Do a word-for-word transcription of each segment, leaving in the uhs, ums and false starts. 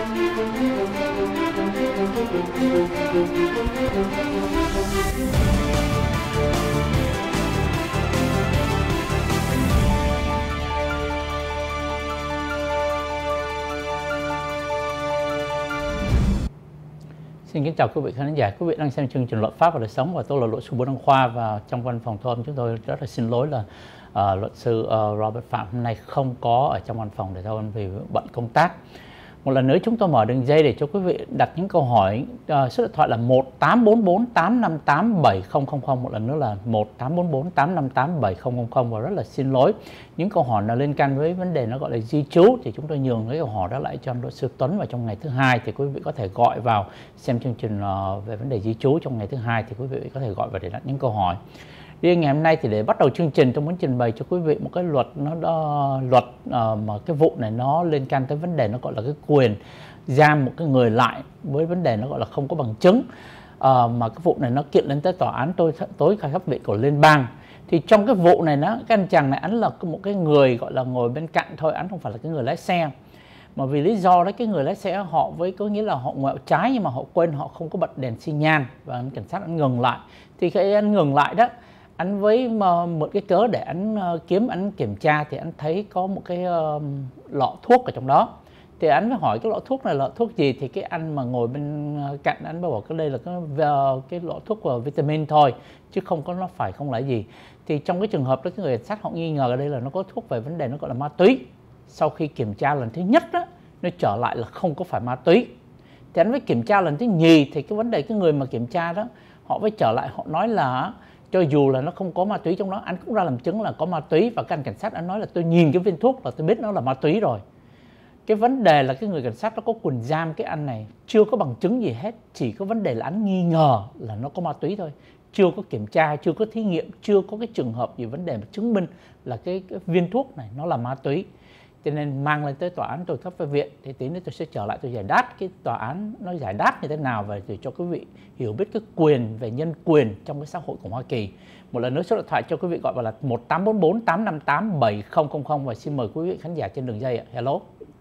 Xin kính chào quý vị khán giả, quý vị đang xem chương trình Luật pháp và Đời sống và tôi là luật sư Bùi Đăng Khoa, và trong văn phòng tôi chúng tôi rất là xin lỗi là uh, luật sư uh, Robert Phạm hôm nay không có ở trong văn phòng để thôi vì bận công tác. Một lần nữa chúng tôi mở đường dây để cho quý vị đặt những câu hỏi. Uh, số điện thoại là một tám bốn bốn tám năm tám bảy không không không, một lần nữa là một tám bốn bốn tám năm tám bảy không không không. Và rất là xin lỗi những câu hỏi nào liên quan với vấn đề nó gọi là di trú thì chúng tôi nhường cái câu hỏi đó lại cho luật sư Tuấn. Và trong ngày thứ hai thì quý vị có thể gọi vào xem chương trình uh, về vấn đề di trú trong ngày thứ hai thì quý vị có thể gọi vào để đặt những câu hỏi. Riêng ngày hôm nay thì để bắt đầu chương trình tôi muốn trình bày cho quý vị một cái luật nó đó, luật uh, mà cái vụ này nó liên quan tới vấn đề nó gọi là cái quyền giam một cái người lại với vấn đề nó gọi là không có bằng chứng, uh, mà cái vụ này nó kiện lên tới tòa án tối tối cao cấp viện của liên bang. Thì trong cái vụ này nó cái anh chàng này anh là một cái người gọi là ngồi bên cạnh thôi, anh không phải là cái người lái xe. Mà vì lý do đó cái người lái xe họ với có nghĩa là họ ngoẹo trái nhưng mà họ quên họ không có bật đèn xi nhan và anh cảnh sát anh ngừng lại. Thì khi anh ngừng lại đó, anh với một cái cớ để anh kiếm anh kiểm tra thì anh thấy có một cái uh, lọ thuốc ở trong đó. Thì anh mới hỏi cái lọ thuốc này là lọ thuốc gì, thì cái anh mà ngồi bên cạnh anh bảo cái đây là cái, uh, cái lọ thuốc của vitamin thôi chứ không có nó phải không là gì. Thì trong cái trường hợp đó cái người cảnh sát họ nghi ngờ ở đây là nó có thuốc về vấn đề nó gọi là ma túy. Sau khi kiểm tra lần thứ nhất đó, nó trở lại là không có phải ma túy. Thì anh mới kiểm tra lần thứ nhì thì cái vấn đề cái người mà kiểm tra đó họ mới trở lại họ nói là cho dù là nó không có ma túy trong đó, anh cũng ra làm chứng là có ma túy. Và cái anh cảnh sát anh nói là tôi nhìn cái viên thuốc là tôi biết nó là ma túy rồi. Cái vấn đề là cái người cảnh sát nó có quyền giam cái anh này chưa có bằng chứng gì hết, chỉ có vấn đề là anh nghi ngờ là nó có ma túy thôi, chưa có kiểm tra, chưa có thí nghiệm, chưa có cái trường hợp gì vấn đề mà chứng minh là cái, cái viên thuốc này nó là ma túy. Cho nên mang lên tới tòa án tối cấp với viện thì tí nữa tôi sẽ trở lại tôi giải đáp cái tòa án nó giải đáp như thế nào và để cho quý vị hiểu biết cái quyền về nhân quyền trong cái xã hội của Hoa Kỳ. Một lần nữa số điện thoại cho quý vị gọi vào là một tám bốn bốn tám năm tám bảy không không không và xin mời quý vị khán giả trên đường dây ạ. Hello.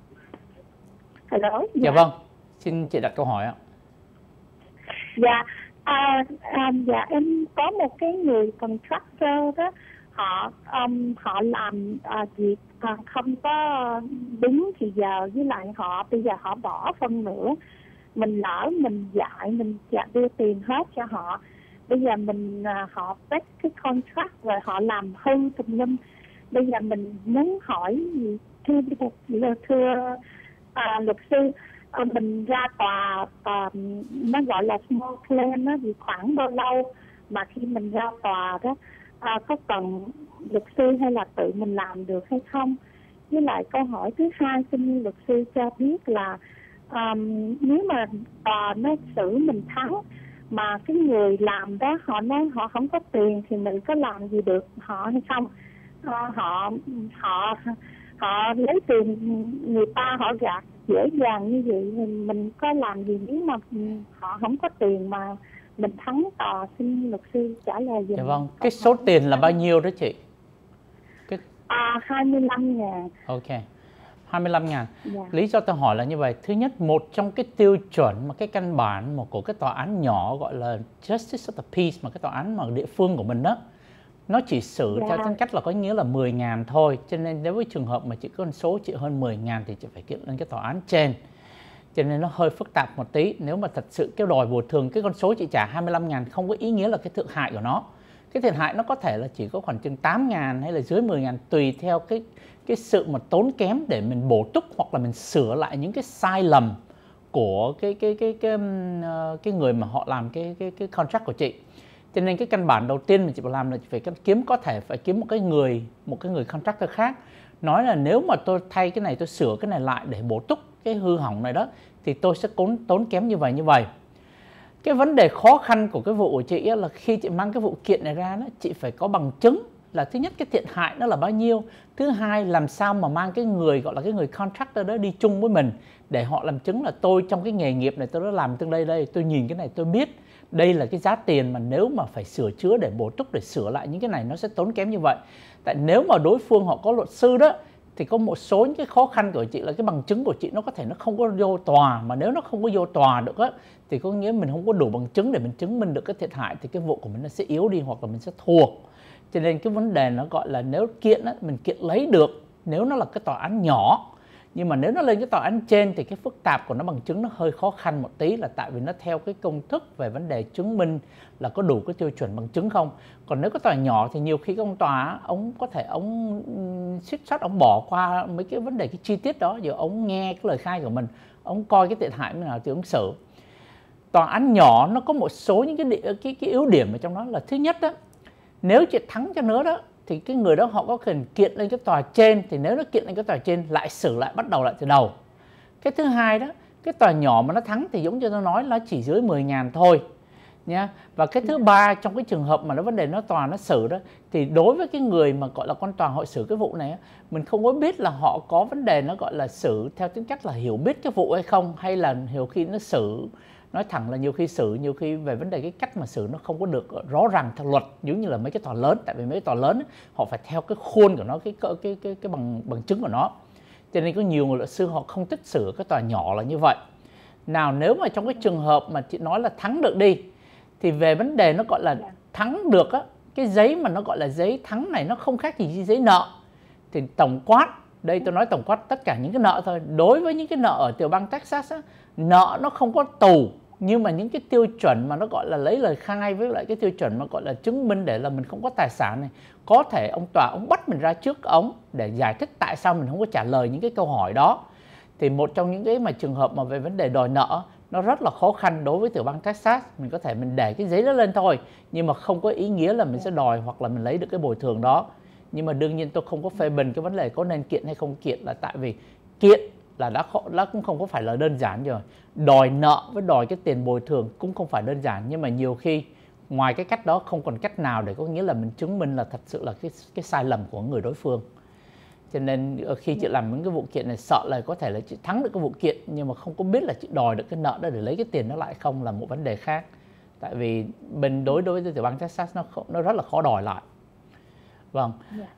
Hello. Dạ, dạ vâng. Xin chị đặt câu hỏi ạ. Dạ, à, à, dạ em có một cái người contractor đó, họ um, họ làm uh, việc uh, không có đúng thì giờ, với lại họ bây giờ họ bỏ phân nữa, mình lỡ mình dạy mình dạ, đưa tiền hết cho họ, bây giờ mình uh, họ break cái contract rồi họ làm hư tùm lum. Bây giờ mình muốn hỏi gì thưa thưa uh, luật sư, uh, mình ra tòa uh, nó gọi là small claim đó, thì khoảng bao lâu mà khi mình ra tòa đó À, có cần luật sư hay là tự mình làm được hay không? Với lại câu hỏi thứ hai xin luật sư cho biết là um, nếu mà tòa nó xử mình thắng mà cái người làm đó họ nói họ không có tiền thì mình có làm gì được họ hay không? À, họ họ họ lấy tiền người ta họ gạt dễ dàng như vậy, mình, mình có làm gì nếu mà họ không có tiền mà mình thắng tòa? Xin luật sư trả lời giùm. Dạ vâng, cái số tiền là bao nhiêu đó chị? Cái... À, hai mươi lăm ngàn. Ok, hai mươi lăm ngàn. Dạ. Lý do tôi hỏi là như vậy. Thứ nhất, một trong cái tiêu chuẩn mà cái căn bản mà của cái tòa án nhỏ gọi là Justice of the Peace, mà cái tòa án mà địa phương của mình đó, nó chỉ xử dạ. theo tính cách là có nghĩa là mười ngàn thôi. Cho nên nếu với trường hợp mà chị có con số chị hơn mười ngàn thì chị phải kiện lên cái tòa án trên. Cho nên nó hơi phức tạp một tí. Nếu mà thật sự kêu đòi bồi thường cái con số chị trả hai mươi lăm ngàn không có ý nghĩa là cái thiệt hại của nó. Cái thiệt hại nó có thể là chỉ có khoảng chừng tám ngàn hay là dưới mười ngàn tùy theo cái, cái sự mà tốn kém để mình bổ túc hoặc là mình sửa lại những cái sai lầm của cái, cái, cái, cái, cái, cái người mà họ làm cái, cái, cái contract của chị. Cho nên cái căn bản đầu tiên mà chị phải làm là chị phải kiếm có thể phải kiếm một cái người một cái người contractor khác nói là nếu mà tôi thay cái này tôi sửa cái này lại để bổ túc cái hư hỏng này đó thì tôi sẽ tốn tốn kém như vậy như vậy. Cái vấn đề khó khăn của cái vụ của chị là khi chị mang cái vụ kiện này ra đó, chị phải có bằng chứng là thứ nhất cái thiệt hại nó là bao nhiêu, thứ hai làm sao mà mang cái người gọi là cái người contractor đó đi chung với mình để họ làm chứng là tôi trong cái nghề nghiệp này tôi đã làm tương đây đây, tôi nhìn cái này tôi biết đây là cái giá tiền mà nếu mà phải sửa chữa để bổ túc để sửa lại những cái này nó sẽ tốn kém như vậy. Tại nếu mà đối phương họ có luật sư đó thì có một số những cái khó khăn của chị là cái bằng chứng của chị nó có thể nó không có vô tòa, mà nếu nó không có vô tòa được á thì có nghĩa mình không có đủ bằng chứng để mình chứng minh được cái thiệt hại, thì cái vụ của mình nó sẽ yếu đi hoặc là mình sẽ thua. Cho nên cái vấn đề nó gọi là nếu kiện á, mình kiện lấy được nếu nó là cái tòa án nhỏ, nhưng mà nếu nó lên cái tòa án trên thì cái phức tạp của nó bằng chứng nó hơi khó khăn một tí, là tại vì nó theo cái công thức về vấn đề chứng minh là có đủ cái tiêu chuẩn bằng chứng không. Còn nếu cái tòa nhỏ thì nhiều khi cái ông tòa ông có thể ông suýt soát ông bỏ qua mấy cái vấn đề cái chi tiết đó, giờ ông nghe cái lời khai của mình, ông coi cái thiệt hại như nào thì ông xử. Tòa án nhỏ nó có một số những cái, địa, cái, cái yếu điểm ở trong đó là thứ nhất đó, nếu chị thắng cho nữa đó thì cái người đó họ có quyền kiện lên cái tòa trên, thì nếu nó kiện lên cái tòa trên lại xử lại bắt đầu lại từ đầu. Cái thứ hai đó, cái tòa nhỏ mà nó thắng thì giống như tôi nói là chỉ dưới mười ngàn thôi nha. Và cái thứ ba, trong cái trường hợp mà nó vấn đề nó tòa nó xử đó, thì đối với cái người mà gọi là con tòa họ xử cái vụ này, mình không có biết là họ có vấn đề nó gọi là xử theo tính cách là hiểu biết cái vụ hay không, hay là nhiều khi nó xử, nói thẳng là nhiều khi xử, nhiều khi về vấn đề cái cách mà xử nó không có được rõ ràng theo luật, giống như là mấy cái tòa lớn. Tại vì mấy cái tòa lớn ấy, họ phải theo cái khuôn của nó, cái cái cái cái, cái bằng bằng chứng của nó, cho nên có nhiều người luật sư họ không thích xử cái tòa nhỏ là như vậy. Nào nếu mà trong cái trường hợp mà chị nói là thắng được đi, thì về vấn đề nó gọi là thắng được á, cái giấy mà nó gọi là giấy thắng này nó không khác gì giấy nợ. Thì tổng quát, đây tôi nói tổng quát tất cả những cái nợ thôi. Đối với những cái nợ ở tiểu bang Texas á, nợ nó không có tù, nhưng mà những cái tiêu chuẩn mà nó gọi là lấy lời khai với lại cái tiêu chuẩn mà gọi là chứng minh để là mình không có tài sản này, có thể ông tòa ông bắt mình ra trước ông để giải thích tại sao mình không có trả lời những cái câu hỏi đó. Thì một trong những cái mà trường hợp mà về vấn đề đòi nợ nó rất là khó khăn đối với tiểu bang Texas. Mình có thể mình để cái giấy đó lên thôi, nhưng mà không có ý nghĩa là mình sẽ đòi hoặc là mình lấy được cái bồi thường đó. Nhưng mà đương nhiên tôi không có phê bình cái vấn đề có nên kiện hay không kiện, là tại vì kiện là đã, khó, đã cũng không có phải là đơn giản rồi. Đòi nợ với đòi cái tiền bồi thường cũng không phải đơn giản, nhưng mà nhiều khi ngoài cái cách đó không còn cách nào để có nghĩa là mình chứng minh là thật sự là cái, cái sai lầm của người đối phương. Cho nên khi chị làm những cái vụ kiện này, sợ là có thể là chị thắng được cái vụ kiện, nhưng mà không có biết là chị đòi được cái nợ đó để lấy cái tiền nó lại không, là một vấn đề khác. Tại vì bên đối đối với tiểu bang Texas nó nó rất là khó đòi lại. Vâng. Dạ.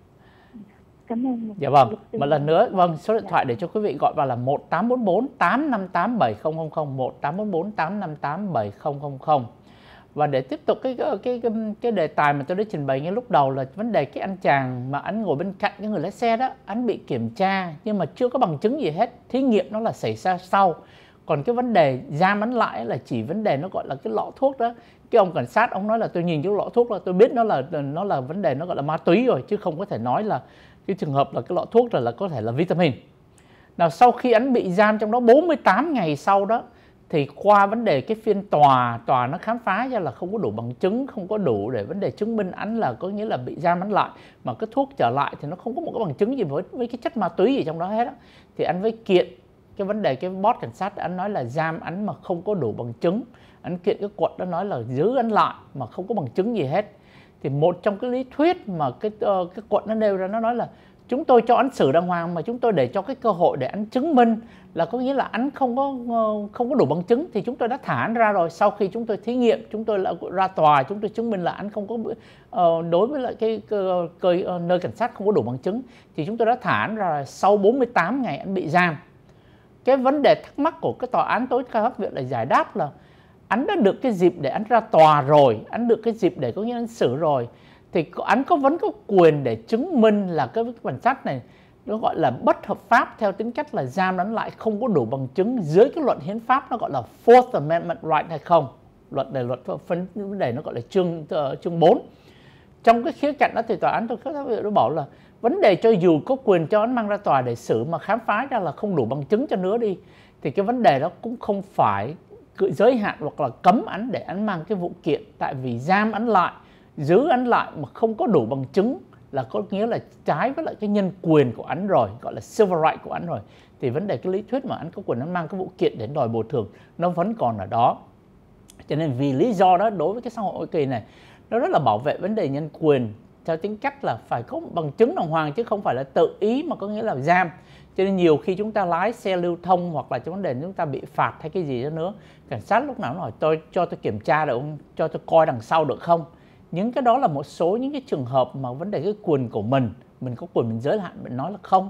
Cảm ơn. Dạ vâng. Một lần nữa, vâng, số điện thoại để cho quý vị gọi vào là một tám bốn bốn tám năm tám bảy không không không, một tám bốn bốn tám năm tám bảy không không không. Và để tiếp tục cái cái cái cái đề tài mà tôi đã trình bày ngay lúc đầu là vấn đề cái anh chàng mà anh ngồi bên cạnh cái người lái xe đó, anh bị kiểm tra nhưng mà chưa có bằng chứng gì hết, thí nghiệm nó là xảy ra sau. Còn cái vấn đề giam anh lại là chỉ vấn đề nó gọi là cái lọ thuốc đó. Cái ông cảnh sát ông nói là tôi nhìn cái lọ thuốc là tôi biết nó là nó là vấn đề nó gọi là ma túy rồi, chứ không có thể nói là cái trường hợp là cái lọ thuốc là, là có thể là vitamin. Nào sau khi anh bị giam trong đó bốn mươi tám ngày sau đó, thì qua vấn đề cái phiên tòa, tòa nó khám phá ra là không có đủ bằng chứng, không có đủ để vấn đề chứng minh anh là có nghĩa là bị giam anh lại, mà cái thuốc trở lại thì nó không có một cái bằng chứng gì với, với cái chất ma túy gì trong đó hết á. Thì anh với kiện cái vấn đề cái boss cảnh sát anh nói là giam anh mà không có đủ bằng chứng, anh kiện cái quận đó nói là giữ anh lại mà không có bằng chứng gì hết. Thì một trong cái lý thuyết mà cái uh, cái quận nó nêu ra, nó nói là chúng tôi cho anh xử đàng hoàng mà chúng tôi để cho cái cơ hội để anh chứng minh, là có nghĩa là anh không có không có đủ bằng chứng thì chúng tôi đã thả anh ra rồi. Sau khi chúng tôi thí nghiệm, chúng tôi lại ra tòa, chúng tôi chứng minh là anh không có uh, đối với lại cái cơ, cơ, uh, nơi cảnh sát không có đủ bằng chứng thì chúng tôi đã thả anh ra rồi. Sau bốn mươi tám ngày anh bị giam. Cái vấn đề thắc mắc của cái tòa án tối cao pháp viện là giải đáp là anh đã được cái dịp để anh ra tòa rồi, anh được cái dịp để có nghĩa anh xử rồi, thì anh có vẫn có quyền để chứng minh là cái cảnh sát này nó gọi là bất hợp pháp theo tính cách là giam anh lại không có đủ bằng chứng dưới cái luật hiến pháp nó gọi là Fourth Amendment right hay không. Luật này luật phân vấn đề nó gọi là chương uh, chương bốn. Trong cái khía cạnh đó thì tòa án tối cao pháp viện nó bảo là vấn đề cho dù có quyền cho anh mang ra tòa để xử mà khám phá ra là không đủ bằng chứng cho nữa đi, thì cái vấn đề đó cũng không phải giới hạn hoặc là cấm anh để anh mang cái vụ kiện. Tại vì giam anh lại, giữ anh lại mà không có đủ bằng chứng là có nghĩa là trái với lại cái nhân quyền của anh rồi, gọi là civil right của anh rồi. Thì vấn đề cái lý thuyết mà anh có quyền anh mang cái vụ kiện để đòi bồi thường nó vẫn còn ở đó. Cho nên vì lý do đó, đối với cái xã hội Hoa Kỳ này, nó rất là bảo vệ vấn đề nhân quyền theo tính cách là phải có bằng chứng đàng hoàng, chứ không phải là tự ý mà có nghĩa là giam. Cho nên nhiều khi chúng ta lái xe lưu thông hoặc là trong vấn đề chúng ta bị phạt hay cái gì đó nữa, cảnh sát lúc nào nó hỏi tôi cho tôi kiểm tra được không, cho tôi coi đằng sau được không. Những cái đó là một số những cái trường hợp mà vấn đề cái quyền của mình, mình có quyền mình giới hạn, mình nói là không.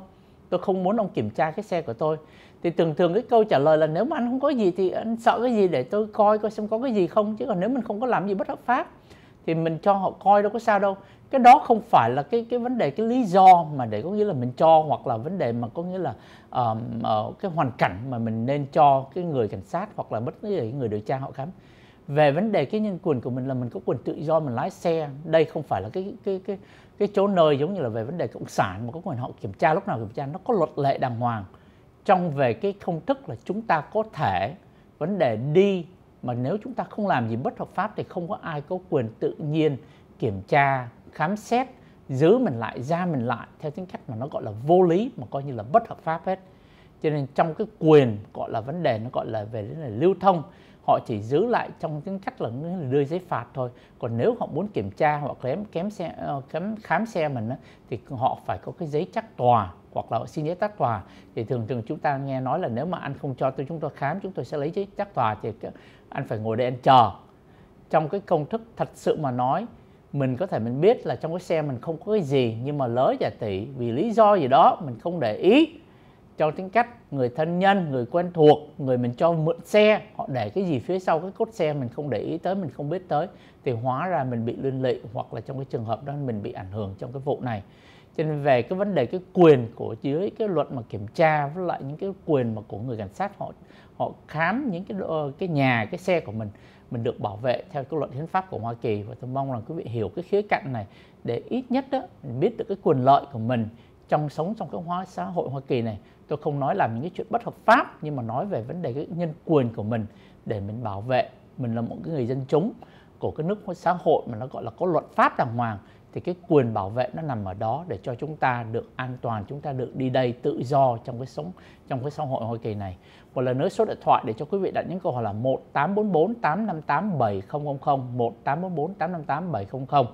tôi không muốn ông kiểm tra cái xe của tôi. Thì thường thường cái câu trả lời là nếu mà anh không có gì thì anh sợ cái gì để tôi coi coi xem có cái gì không, chứ còn nếu mình không có làm gì bất hợp pháp thì mình cho họ coi đâu có sao đâu. Cái đó không phải là cái cái vấn đề, cái lý do mà để có nghĩa là mình cho, hoặc là vấn đề mà có nghĩa là uh, uh, cái hoàn cảnh mà mình nên cho cái người cảnh sát hoặc là bất cứ người điều tra họ khám. Về vấn đề cái nhân quyền của mình là mình có quyền tự do mình lái xe. Đây không phải là cái cái cái cái chỗ nơi giống như là về vấn đề cộng sản mà có quyền họ kiểm tra lúc nào kiểm tra. Nó có luật lệ đàng hoàng trong về cái công thức là chúng ta có thể vấn đề đi, mà nếu chúng ta không làm gì bất hợp pháp thì không có ai có quyền tự nhiên kiểm tra, khám xét, giữ mình lại, giam mình lại theo tính cách mà nó gọi là vô lý, mà coi như là bất hợp pháp hết. Cho nên trong cái quyền gọi là vấn đề nó gọi là về vấn đề lưu thông, họ chỉ giữ lại trong tính cách là đưa giấy phạt thôi. Còn nếu họ muốn kiểm tra hoặc kém kém xe kém khám xe mình thì họ phải có cái giấy trắc tòa, hoặc là họ xin giấy trắc tòa. Thì thường thường chúng ta nghe nói là nếu mà anh không cho tôi chúng tôi khám, chúng tôi sẽ lấy giấy trắc tòa, thì anh phải ngồi đây anh chờ. Trong cái công thức thật sự mà nói, mình có thể mình biết là trong cái xe mình không có cái gì, nhưng mà lỡ giả tỷ vì lý do gì đó mình không để ý, trong tính cách người thân nhân, người quen thuộc, người mình cho mượn xe, họ để cái gì phía sau cái cốt xe mình không để ý tới, mình không biết tới, thì hóa ra mình bị liên lụy, hoặc là trong cái trường hợp đó mình bị ảnh hưởng trong cái vụ này. Cho nên về cái vấn đề cái quyền của dưới cái luật mà kiểm tra với lại những cái quyền mà của người cảnh sát họ họ khám những cái cái nhà, cái xe của mình, mình được bảo vệ theo cái luật hiến pháp của Hoa Kỳ. Và tôi mong rằng quý vị hiểu cái khía cạnh này để ít nhất đó mình biết được cái quyền lợi của mình trong sống trong cái hóa xã hội Hoa Kỳ này. Tôi không nói làm những cái chuyện bất hợp pháp, nhưng mà nói về vấn đề cái nhân quyền của mình để mình bảo vệ mình là một cái người dân chúng của cái nước xã hội mà nó gọi là có luật pháp đàng hoàng, thì cái quyền bảo vệ nó nằm ở đó để cho chúng ta được an toàn, chúng ta được đi đây tự do trong cái sống trong cái xã hội Hoa Kỳ này. Một lần nữa số điện thoại để cho quý vị đặt những câu hỏi là một tám bốn bốn tám năm tám bảy không không không, một tám bốn bốn tám năm tám bảy không không.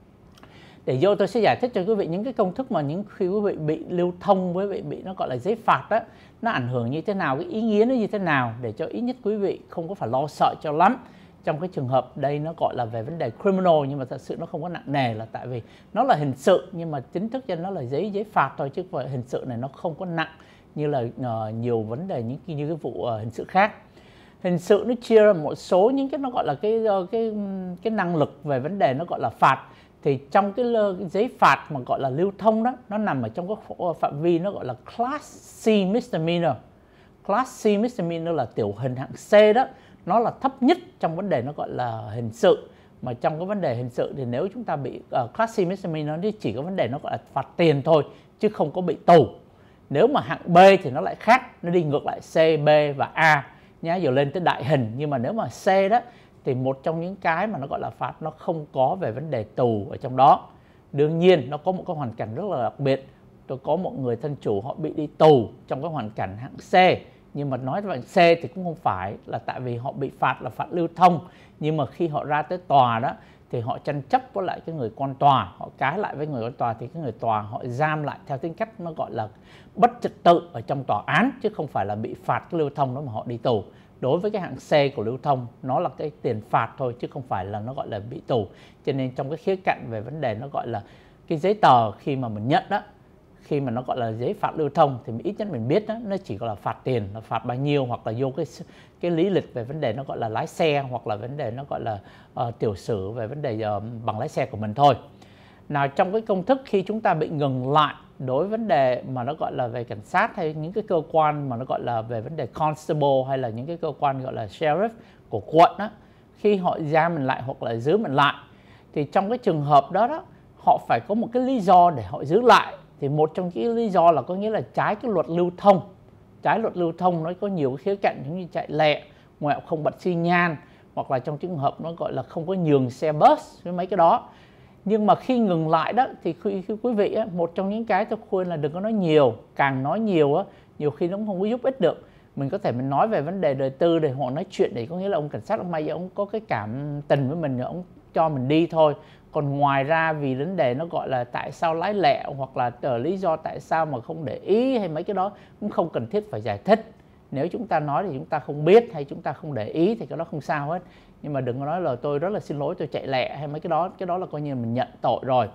Để vô tôi sẽ giải thích cho quý vị những cái công thức mà những khi quý vị bị lưu thông với vị bị nó gọi là giấy phạt đó, nó ảnh hưởng như thế nào, cái ý nghĩa nó như thế nào, để cho ít nhất quý vị không có phải lo sợ cho lắm. Trong cái trường hợp đây nó gọi là về vấn đề criminal, nhưng mà thật sự nó không có nặng nề, là tại vì nó là hình sự nhưng mà chính thức cho nó là giấy giấy phạt thôi, chứ về hình sự này nó không có nặng như là uh, nhiều vấn đề những như cái vụ uh, hình sự khác. Hình sự nó chia ra một số những cái nó gọi là cái cái cái năng lực về vấn đề nó gọi là phạt. Thì trong cái, cái giấy phạt mà gọi là lưu thông đó, nó nằm ở trong cái phạm vi nó gọi là Class C misdemeanor. Class C misdemeanor là tiểu hình hạng C đó, nó là thấp nhất trong vấn đề nó gọi là hình sự. Mà trong cái vấn đề hình sự thì nếu chúng ta bị uh, Class C misdemeanor thì chỉ có vấn đề nó gọi là phạt tiền thôi, chứ không có bị tù. Nếu mà hạng B thì nó lại khác, nó đi ngược lại C, B và A nhá, rồi lên tới đại hình. Nhưng mà nếu mà C đó thì một trong những cái mà nó gọi là phạt nó không có về vấn đề tù ở trong đó. Đương nhiên nó có một cái hoàn cảnh rất là đặc biệt. Tôi có một người thân chủ họ bị đi tù trong cái hoàn cảnh hạng C. Nhưng mà nói về C thì cũng không phải, là tại vì họ bị phạt là phạt lưu thông. Nhưng mà khi họ ra tới tòa đó thì họ tranh chấp với lại cái người quan tòa, họ cãi lại với người quan tòa, thì cái người tòa họ giam lại theo tính cách nó gọi là bất trật tự ở trong tòa án, chứ không phải là bị phạt cái lưu thông đó mà họ đi tù. Đối với cái hạng C của lưu thông, nó là cái tiền phạt thôi, chứ không phải là nó gọi là bị tù. Cho nên trong cái khía cạnh về vấn đề nó gọi là cái giấy tờ khi mà mình nhận đó, khi mà nó gọi là giấy phạt lưu thông thì ít nhất mình biết đó, nó chỉ gọi là phạt tiền, là phạt bao nhiêu, hoặc là vô cái cái lý lịch về vấn đề nó gọi là lái xe, hoặc là vấn đề nó gọi là uh, tiểu sử về vấn đề uh, bằng lái xe của mình thôi. Nào trong cái công thức khi chúng ta bị ngừng lại đối với vấn đề mà nó gọi là về cảnh sát, hay những cái cơ quan mà nó gọi là về vấn đề constable, hay là những cái cơ quan gọi là sheriff của quận đó, khi họ giam mình lại hoặc là giữ mình lại, thì trong cái trường hợp đó đó họ phải có một cái lý do để họ giữ lại. Thì một trong những lý do là có nghĩa là trái cái luật lưu thông. Trái luật lưu thông nó có nhiều cái khía cạnh, giống như chạy lẹ, ngoẹo không bật xi nhan, hoặc là trong trường hợp nó gọi là không có nhường xe bus với mấy cái đó. Nhưng mà khi ngừng lại đó thì khi, khi quý vị á, một trong những cái tôi khuyên là đừng có nói nhiều. Càng nói nhiều á, nhiều khi nó cũng không có giúp ích được. Mình có thể mình nói về vấn đề đời tư để họ nói chuyện, để có nghĩa là ông cảnh sát ông may ông có cái cảm tình với mình, ông cho mình đi thôi. Còn ngoài ra vì vấn đề nó gọi là tại sao lái lẹ, hoặc là uh, lý do tại sao mà không để ý, hay mấy cái đó cũng không cần thiết phải giải thích. Nếu chúng ta nói thì chúng ta không biết, hay chúng ta không để ý thì cái đó không sao hết. Nhưng mà đừng có nói là tôi rất là xin lỗi tôi chạy lẹ hay mấy cái đó, cái đó là coi như mình nhận tội rồi.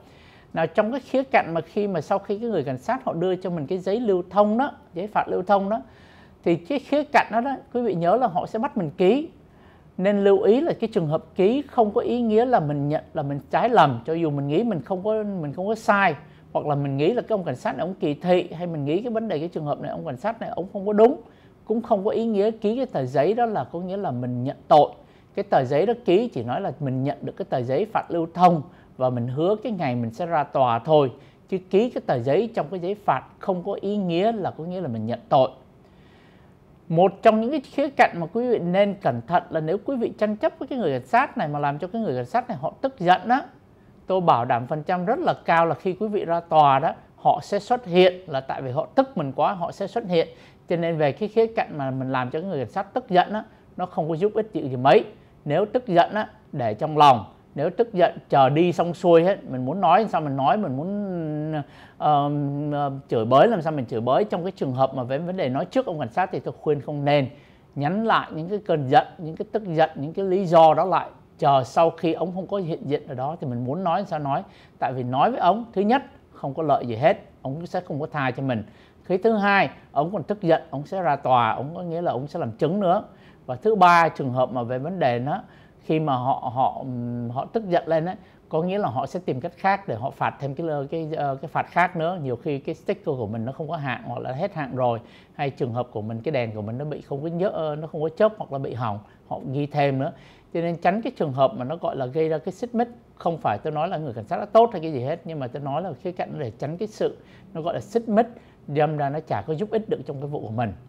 Nào trong cái khía cạnh mà khi mà sau khi cái người cảnh sát họ đưa cho mình cái giấy lưu thông đó, giấy phạt lưu thông đó, thì cái khía cạnh đó, đó quý vị nhớ là họ sẽ bắt mình ký. Nên lưu ý là cái trường hợp ký không có ý nghĩa là mình nhận là mình trái lầm, cho dù mình nghĩ mình không có mình không có sai, hoặc là mình nghĩ là cái ông cảnh sát này ông kỳ thị, hay mình nghĩ cái vấn đề cái trường hợp này ông cảnh sát này ông không có đúng, cũng không có ý nghĩa ký cái tờ giấy đó là có nghĩa là mình nhận tội. Cái tờ giấy đó ký chỉ nói là mình nhận được cái tờ giấy phạt lưu thông và mình hứa cái ngày mình sẽ ra tòa thôi, chứ ký cái tờ giấy trong cái giấy phạt không có ý nghĩa là có nghĩa là mình nhận tội. Một trong những cái khía cạnh mà quý vị nên cẩn thận là nếu quý vị tranh chấp với cái người cảnh sát này mà làm cho cái người cảnh sát này họ tức giận đó, tôi bảo đảm phần trăm rất là cao là khi quý vị ra tòa đó, họ sẽ xuất hiện, là tại vì họ tức mình quá họ sẽ xuất hiện. Cho nên về cái khía cạnh mà mình làm cho cái người cảnh sát tức giận đó, nó không có giúp ích gì mấy. Nếu tức giận đó, để trong lòng. Nếu tức giận chờ đi xong xuôi hết, mình muốn nói sao mình nói, mình muốn uh, uh, chửi bới làm sao mình chửi bới. Trong cái trường hợp mà về vấn đề nói trước ông cảnh sát thì tôi khuyên không nên. Nhắn lại những cái cơn giận, những cái tức giận, những cái lý do đó lại, chờ sau khi ông không có hiện diện ở đó thì mình muốn nói sao nói. Tại vì nói với ông, thứ nhất không có lợi gì hết, ông sẽ không có tha cho mình. Cái thứ hai, ông còn tức giận, ông sẽ ra tòa, ông có nghĩa là ông sẽ làm chứng nữa. Và thứ ba, trường hợp mà về vấn đề đó, khi mà họ họ họ tức giận lên ấy, có nghĩa là họ sẽ tìm cách khác để họ phạt thêm cái cái cái phạt khác nữa. Nhiều khi cái sticker của mình nó không có hạn hoặc là hết hạn rồi, hay trường hợp của mình cái đèn của mình nó bị không có nhớ, nó không có chớp hoặc là bị hỏng, họ ghi thêm nữa. Cho nên tránh cái trường hợp mà nó gọi là gây ra cái xích mích. Không phải tôi nói là người cảnh sát đã tốt hay cái gì hết, nhưng mà tôi nói là khía cạnh để tránh cái sự nó gọi là xích mích, đâm ra nó chả có giúp ích được trong cái vụ của mình.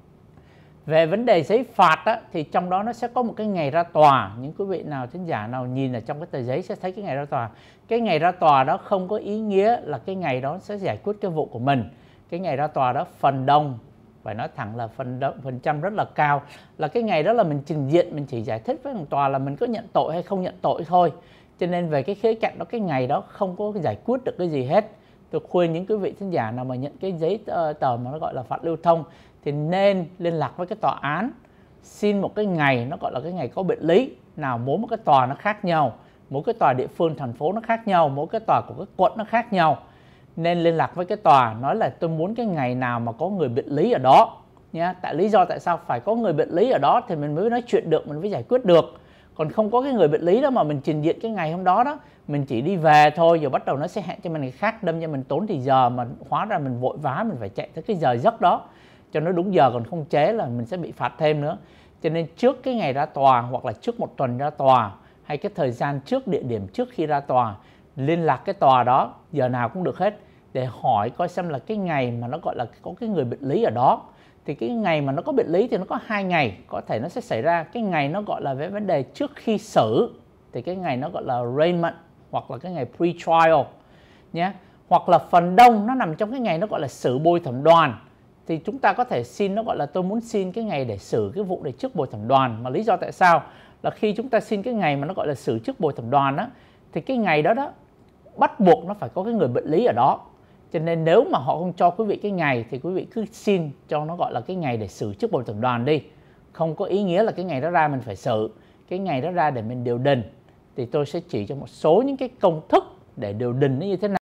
Về vấn đề giấy phạt á, thì trong đó nó sẽ có một cái ngày ra tòa. Những quý vị nào thính giả nào nhìn ở trong cái tờ giấy sẽ thấy cái ngày ra tòa. Cái ngày ra tòa đó không có ý nghĩa là cái ngày đó sẽ giải quyết cái vụ của mình. Cái ngày ra tòa đó phần đông, phải nói thẳng là phần đông, phần trăm rất là cao, là cái ngày đó là mình trình diện, mình chỉ giải thích với tòa là mình có nhận tội hay không nhận tội thôi. Cho nên về cái khía cạnh đó, cái ngày đó không có giải quyết được cái gì hết. Tôi khuyên những quý vị thính giả nào mà nhận cái giấy tờ mà nó gọi là phạt lưu thông thì nên liên lạc với cái tòa án, xin một cái ngày nó gọi là cái ngày có bệnh lý. Nào mỗi một cái tòa nó khác nhau, mỗi cái tòa địa phương thành phố nó khác nhau, mỗi cái tòa của cái quận nó khác nhau. Nên liên lạc với cái tòa nói là tôi muốn cái ngày nào mà có người bệnh lý ở đó nhé. Tại lý do tại sao phải có người bệnh lý ở đó thì mình mới nói chuyện được, mình mới giải quyết được. Còn không có cái người bệnh lý đó mà mình trình diện cái ngày hôm đó đó, mình chỉ đi về thôi, rồi bắt đầu nó sẽ hẹn cho mình ngày khác, đâm cho mình tốn thì giờ mà hóa ra mình vội vã mình phải chạy tới cái giờ giấc đó cho nó đúng giờ, còn không chế là mình sẽ bị phạt thêm nữa. Cho nên trước cái ngày ra tòa hoặc là trước một tuần ra tòa, hay cái thời gian trước địa điểm trước khi ra tòa, liên lạc cái tòa đó giờ nào cũng được hết để hỏi coi xem là cái ngày mà nó gọi là có cái người bệnh lý ở đó. Thì cái ngày mà nó có bệnh lý thì nó có hai ngày có thể nó sẽ xảy ra. Cái ngày nó gọi là về vấn đề trước khi xử thì cái ngày nó gọi là arraignment hoặc là cái ngày pre-trial nhé. Hoặc là phần đông nó nằm trong cái ngày nó gọi là xử bồi thẩm đoàn. Thì chúng ta có thể xin, nó gọi là tôi muốn xin cái ngày để xử cái vụ này trước bồi thẩm đoàn. Mà lý do tại sao là khi chúng ta xin cái ngày mà nó gọi là xử trước bồi thẩm đoàn á, thì cái ngày đó đó bắt buộc nó phải có cái người bệnh lý ở đó. Cho nên nếu mà họ không cho quý vị cái ngày thì quý vị cứ xin cho nó gọi là cái ngày để xử trước bồi thẩm đoàn đi. Không có ý nghĩa là cái ngày đó ra mình phải xử. Cái ngày đó ra để mình điều đình. Thì tôi sẽ chỉ cho một số những cái công thức để điều đình nó như thế nào.